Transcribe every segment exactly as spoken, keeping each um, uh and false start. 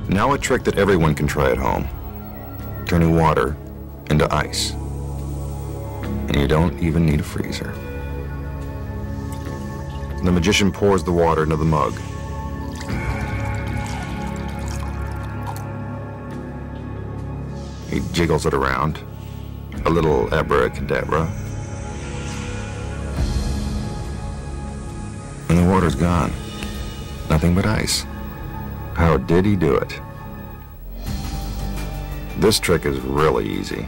Now a trick that everyone can try at home. Turning water into ice. And you don't even need a freezer. The magician pours the water into the mug. He jiggles it around. A little abracadabra. And the water's gone. Nothing but ice. How did he do it? This trick is really easy.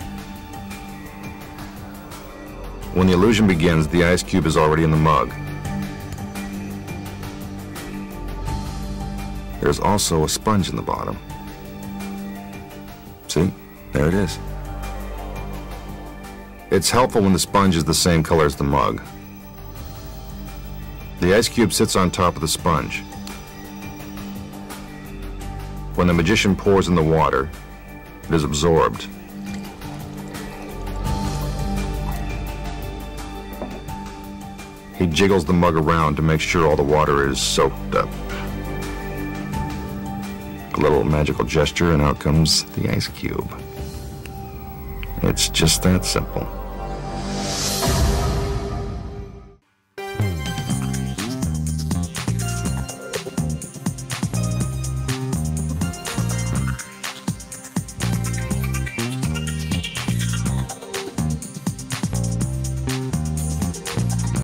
When the illusion begins, the ice cube is already in the mug. There's also a sponge in the bottom. See? There it is. It's helpful when the sponge is the same color as the mug. The ice cube sits on top of the sponge. When the magician pours in the water, it is absorbed. He jiggles the mug around to make sure all the water is soaked up. A little magical gesture and out comes the ice cube. It's just that simple.